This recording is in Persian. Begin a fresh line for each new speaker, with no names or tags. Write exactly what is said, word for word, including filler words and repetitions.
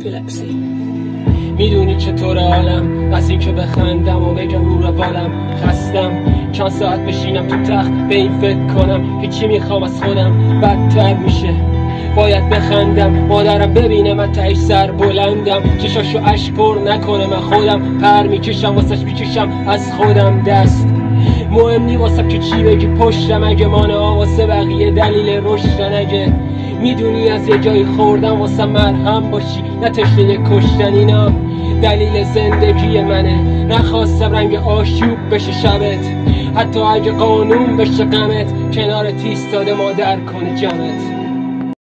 اپیلپسی. میدونی چطور حالم، از این که بخندم و بگم رو روالم خستم. چند ساعت بشینم تو تخت به این فکر کنم هیچی میخوام از خودم بدتر میشه. باید بخندم مادرم ببینه من تهش سر بلندم، چشاشو اشک پر نکنه من خودم پر میکشم واسش میکشم از خودم دست. مهم نی واسم که چی بگی پشتم، اگه مانه ها واسه بقیه دلیل رشدن. اگه میدونی از یه جایی خوردم واسه مرهم باشی نه تشنه کشتن، اینا دلیل زندگی منه. نخواستم رنگ آشوب بشه شبت، حتی اگه قانون بشه غمت، کنار تیستاده مادر کنه جمعت.